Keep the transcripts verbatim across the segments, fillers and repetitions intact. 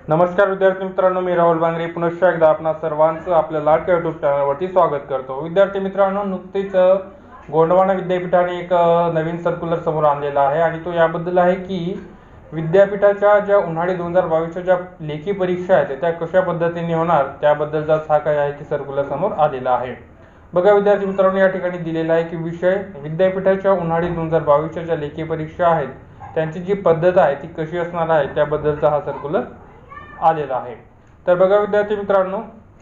नमस्कार विद्यार्थी मित्रांनो, मी राहुल बांगरे पुन्हा एकदा आपणा सर्वांचं आपल्या लाडक्या यूट्यूब चॅनलवरती स्वागत करतो। विद्यार्थी मित्रांनो, नुकतीच गोंडवाना विद्यापीठाने एक नवीन सर्क्युलर समोर आणलेला आहे आणि तो याबद्दल आहे की विद्यापीठाच्या ज्या उन्हाळी दोन हजार बावीसच्या ज्या लेखी परीक्षा आहेत त्या कशा पद्धतीने होणार त्याबद्दलचा हा काय आहे की सर्क्युलर समोर आलेला आहे। बघा विद्यार्थी मित्रांनो, या ठिकाणी दिलेला आहे की विषय विद्यापीठाच्या उन्हाळी दोन हजार बावीसच्या ज्या लेखी परीक्षा आहेत त्यांची जी पद्धत आहे ती कशी असणार आहे त्याबद्दलचा हा सर्क्युलर आलेला आहे। तर बघा विद्यार्थी मित्रांनो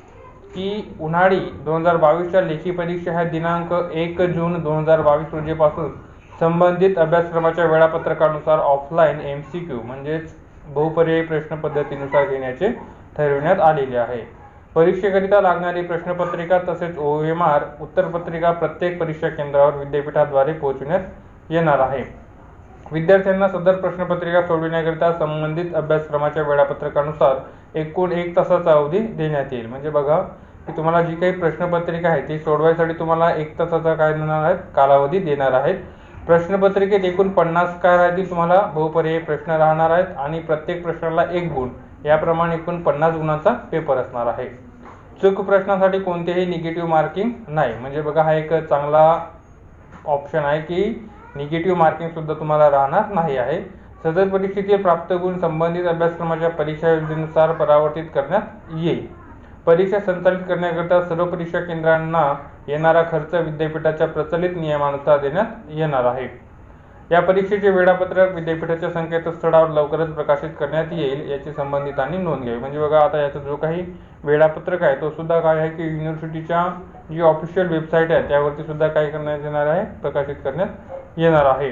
की उन्हाळी दोन हजार बावीसच्या लेखी परीक्षा ह्या दिनांक एक जून दोन हजार बावीस रोजीपासून संबंधित अभ्यासक्रमाच्या वेळापत्रकानुसार ऑफलाईन एम सी क्यू म्हणजेच बहुपर्यायी प्रश्न पद्धतीनुसार घेण्याचे ठरविण्यात आलेले आहे। परीक्षेकरिता लागणारी प्रश्नपत्रिका तसेच ओ एम आर उत्तरपत्रिका प्रत्येक परीक्षा केंद्रावर विद्यापीठाद्वारे पोहोचवण्यात येणार आहे। विद्यार्थ्यांना सदर प्रश्नपत्रिका सोडविण्याकरिता संबंधित अभ्यासक्रमाच्या वेळापत्रकानुसार एकूण एक तासाचा अवधी देण्यात येईल। म्हणजे बघा की तुम्हाला जी काही प्रश्नपत्रिका आहे ती सोडवायसाठी तुम्हाला एक तासाचा काय देणार आहेत कालावधी देणार आहेत। प्रश्नपत्रिकेत एकूण पन्नास काय राहतील तुम्हाला बहुपर्यायी प्रश्न राहणार आहेत आणि प्रत्येक प्रश्नाला एक गुण याप्रमाणे एकूण पन्नास गुणांचा पेपर असणार आहे। चूक प्रश्नासाठी कोणतेही निगेटिव्ह मार्किंग नाही। म्हणजे बघा हा एक चांगला ऑप्शन आहे की निगेटिव्ह मार्किंग सुद्धा तुम्हाला राहणार नाही आहे। सदर परीक्षेतील प्राप्त गुण संबंधित अभ्यासक्रमाच्या परीक्षा योजनेनुसार परावर्तित करण्यात येईल। परीक्षा संचालित करण्याकरिता सर्व परीक्षा केंद्रांना येणारा खर्च विद्यापीठाच्या प्रचलित नियमानुसार देण्यात येणार आहे। या परीक्षेचे वेळापत्रक विद्यापीठाच्या संकेतस्थळावर लवकरच प्रकाशित करण्यात येईल याची संबंधितांनी नोंद घ्यावी। म्हणजे बघा आता याचा जो काही वेळापत्रक आहे तो सुद्धा काय आहे की युनिव्हर्सिटीच्या जी ऑफिशियल वेबसाईट आहे त्यावरती सुद्धा काय करण्यात येणार आहे प्रकाशित करण्यात येणार आहे।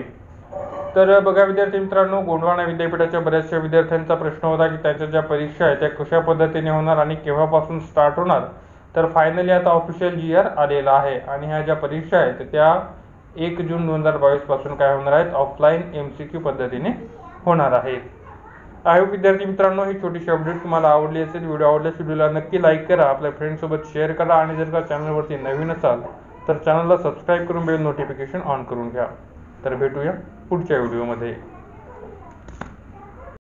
तर बघा विद्यार्थी मित्रांनो, गोंडवाना विद्यापीठाच्या बऱ्याचशा विद्यार्थ्यांचा प्रश्न होता की त्यांच्या ज्या परीक्षा आहेत त्या कशा पद्धतीने होणार आणि केव्हापासून स्टार्ट होणार। तर फायनली आता ऑफिशियल जी आर आलेला आहे आणि ह्या ज्या परीक्षा आहेत त्या एक जून दोन हजार बावीस पासून काय होणार आहेत ऑफलाईन एम सी क्यू पद्धतीने होणार आहेत। आय होप विद्यार्थी मित्रांनो ही छोटीशी अपडेट तुम्हाला आवडली असेल। व्हिडिओ आवडल्यास व्हिडिओला नक्की लाईक करा, आपल्या फ्रेंड्ससोबत शेअर करा आणि जर का चॅनलवरती नवीन असाल तर चॅनलला सबस्क्राईब करून बेल नोटिफिकेशन ऑन करून घ्या। तर भेटूया पुढच्या व्हिडिओमध्ये।